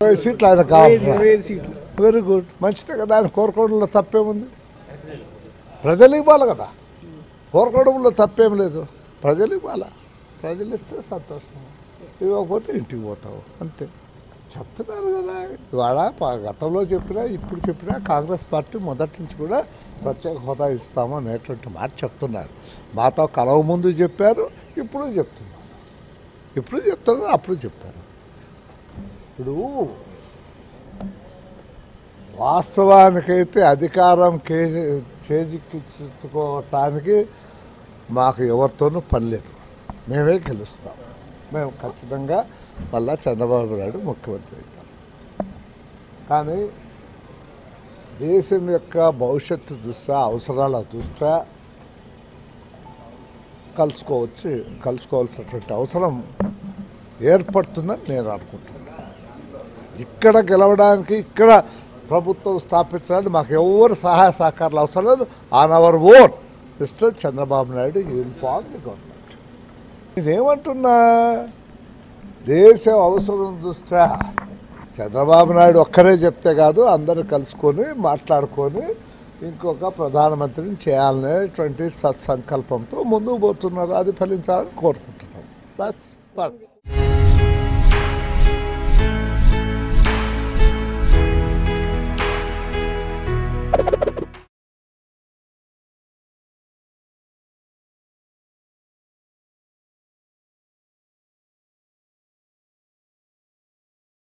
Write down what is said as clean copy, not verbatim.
సీట్లు ఆయన కావాలి. వెరీ గుడ్, మంచిదే కదా. ఆయన కోరుకోవడంలో తప్పేముంది? ప్రజలు ఇవ్వాలి కదా, కోరుకోవడంలో తప్పేం లేదు. ప్రజలు ఇవ్వాలా, ప్రజలు ఇస్తే సంతోషం, ఇవ్వకపోతే ఇంటికి పోతావు అంతే. చెప్తున్నారు కదా, ఇవాళ గతంలో చెప్పినా ఇప్పుడు చెప్పినా కాంగ్రెస్ పార్టీ మొదటి నుంచి కూడా ప్రత్యేక హోదా ఇస్తాము అనేటువంటి మాట చెప్తున్నారు. మాతో కలవ ముందు చెప్పారు, ఇప్పుడు చెప్తున్నారు, అప్పుడు చెప్పారు. ఇప్పుడు వాస్తవానికైతే అధికారం చేజిక్కించుకోవటానికి మాకు ఎవరితోనూ పని లేదు. మేమే గెలుస్తాం. మేము ఖచ్చితంగా మళ్ళా చంద్రబాబు నాయుడు ముఖ్యమంత్రి అవుతాం. కానీ దేశం యొక్క భవిష్యత్తు దృష్ట్యా, అవసరాల దృష్ట్యా కలుసుకోవాల్సినటువంటి అవసరం ఏర్పడుతుందని నేను అనుకుంటున్నాను. ఇక్కడ గెలవడానికి, ఇక్కడ ప్రభుత్వం స్థాపించడానికి మాకు ఎవరు సహాయ సహకారాలు అవసరం లేదు. On our own mister Chandrababu Naidu will form the government. నేనేమంటున్నా, దేశం అవసరం దృష్ట్యా చంద్రబాబు నాయుడు ఒక్కరే చెప్తే కాదు, అందరూ కలుసుకొని మాట్లాడుకొని ఇంకొక ప్రధానమంత్రిని చేయాలనేటువంటి సత్సంకల్పంతో ముందుకు పోతున్నారు. అది ఫలించాలని కోరుకుంటున్నాం.